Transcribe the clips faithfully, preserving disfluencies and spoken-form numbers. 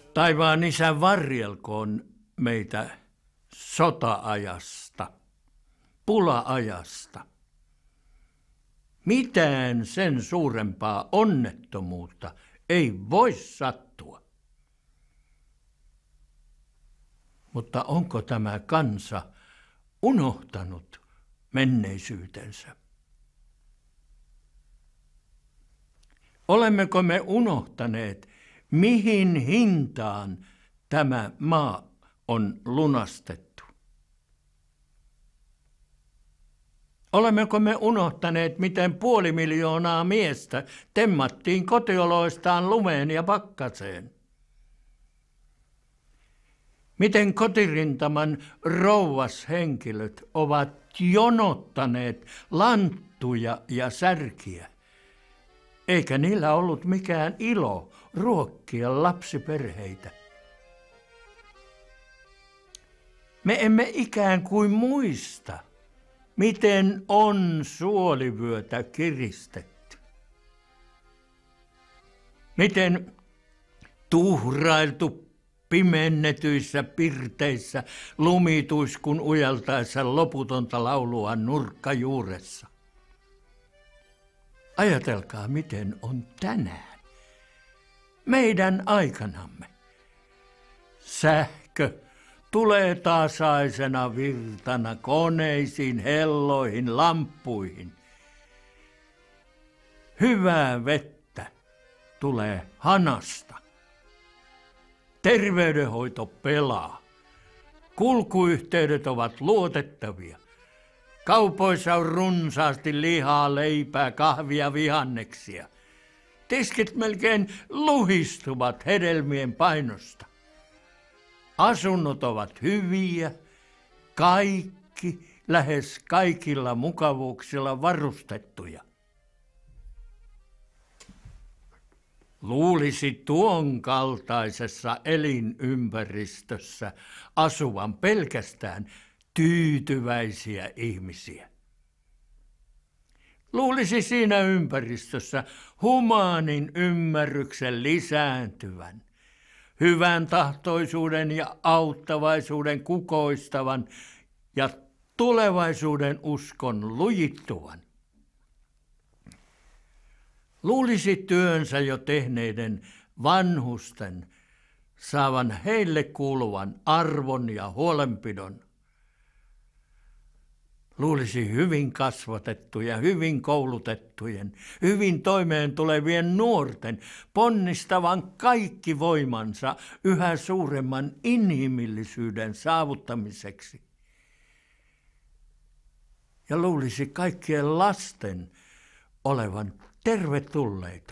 Taivaan Isä varjelkoon meitä sota-ajasta, pula-ajasta. Mitään sen suurempaa onnettomuutta ei voi sattua. Mutta onko tämä kansa unohtanut menneisyytensä? Olemmeko me unohtaneet, mihin hintaan tämä maa on lunastettu? Olemmeko me unohtaneet, miten puoli miljoonaa miestä temmattiin kotioloistaan lumeen ja pakkaseen? Miten kotirintaman rouvashenkilöt ovat jonottaneet lanttuja ja särkiä, eikä niillä ollut mikään ilo ruokkia lapsiperheitä. Me emme ikään kuin muista, miten on suolivyötä kiristetty. Miten tuhrailtu pimennetyissä pirteissä lumituiskun ujaltaessa loputonta laulua nurkkajuuressa. Ajatelkaa, miten on tänään, meidän aikanamme. Sähkö tulee tasaisena virtana koneisiin, helloihin, lamppuihin. Hyvää vettä tulee hanasta. Terveydenhoito pelaa. Kulkuyhteydet ovat luotettavia. Kaupoissa on runsaasti lihaa, leipää, kahvia, vihanneksia. Tiskit melkein luhistuvat hedelmien painosta. Asunnot ovat hyviä, kaikki, lähes kaikilla mukavuuksilla varustettuja. Luulisi tuon kaltaisessa elinympäristössä asuvan pelkästään tyytyväisiä ihmisiä. Luulisi siinä ympäristössä humaanin ymmärryksen lisääntyvän, hyvän tahtoisuuden ja auttavaisuuden kukoistavan ja tulevaisuuden uskon lujittuvan. Luulisi työnsä jo tehneiden vanhusten saavan heille kuuluvan arvon ja huolenpidon. Luulisi hyvin kasvatettuja, hyvin koulutettujen, hyvin toimeen tulevien nuorten ponnistavan kaikki voimansa yhä suuremman inhimillisyyden saavuttamiseksi. Ja luulisi kaikkien lasten olevan tervetulleita.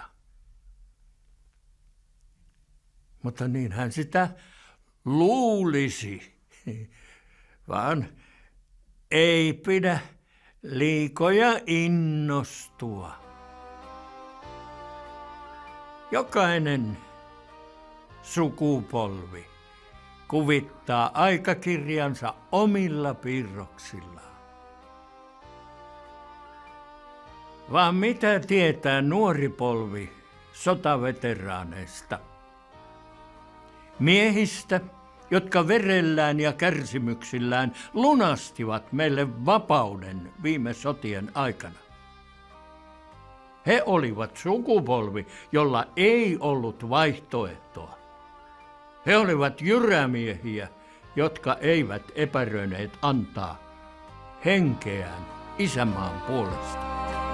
Mutta niin hän sitä luulisi, vaan ei pidä liikoja innostua. Jokainen sukupolvi kuvittaa aikakirjansa omilla piirroksillaan. Vaan mitä tietää nuori polvi sotaveteraaneista? Miehistä, jotka verellään ja kärsimyksillään lunastivat meille vapauden viime sotien aikana. He olivat sukupolvi, jolla ei ollut vaihtoehtoa. He olivat jyrämiehiä, jotka eivät epäröineet antaa henkeään isänmaan puolesta.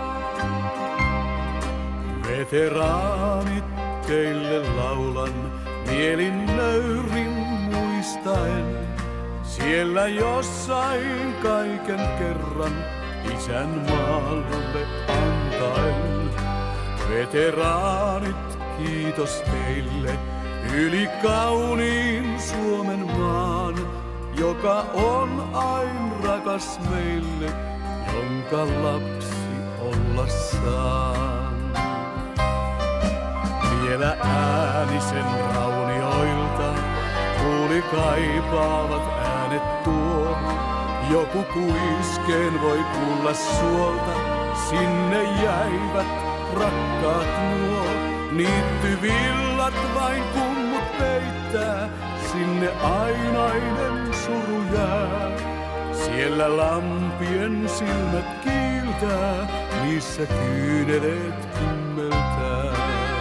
Veteraanit, teille laulan mielin nöyrin muistaen. Siellä jossain kaiken kerran isänmaalle antaen. Veteraanit, kiitos teille yli kauniin Suomen maan, joka on aina rakas meille, jonka lapsi olla saan. Vielä äänisen raunioilta kuuli kaipaavat äänet tuo. Joku kuiskeen voi kuulla suolta, sinne jäivät rakkaat nuo. Niittyvillat vain kummut peittää. sinne ainainen suru jää. Siellä lampien silmät kiiltää, niissä kyyneleet kymmeltää.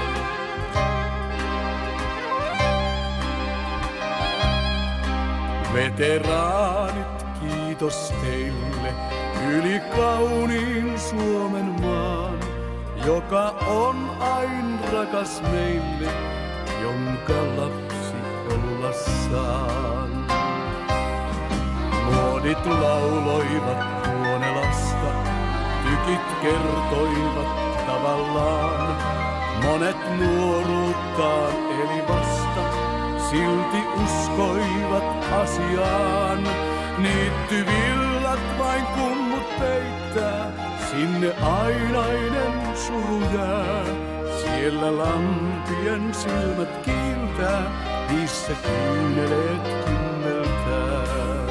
Veteraanit, kiitos teille yli kauniin Suomen maan, joka on aina rakas meille, jonka lapsi olla saan. Muodit lauloivat Tuonelasta, tykit kertoivat tavallaan. Monet nuoruuttaan eli vasta, silti uskoivat asiaan. Niittyvillat vain kummut peittää, sinne ainainen suru jää. Siellä lampien silmät kiiltää, niissä kyyneleet kymmeltää.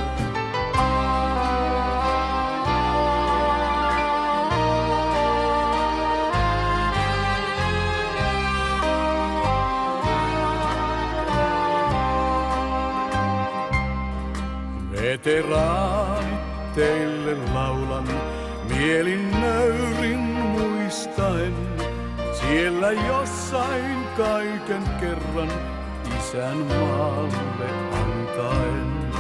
Veteraanit, teille laulan, mielin nöyrin muistaen. Siellä jossain kaiken kerran isän maalle antaen.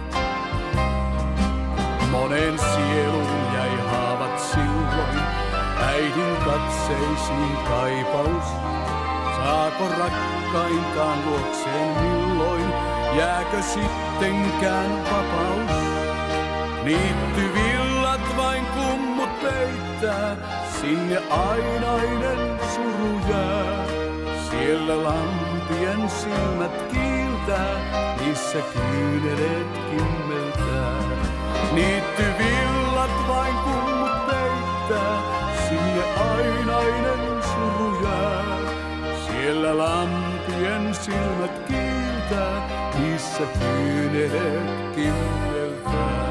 Monen sieluun jäi haavat silloin, äidin katseisiin kaipaus. Saako rakkaintaan luokseen milloin, jääkö sittenkään vapaus? Niittyvillat vain kummut peittää, sinne ainainen suru jää. Siellä lampien silmät kiiltää, niissä kyyneleet kymmeltää. Niittyvillat vain kummut peittää, sinne ainainen suru jää. Siellä lampien silmät kiiltää, niissä kyyneleet kymmeltää.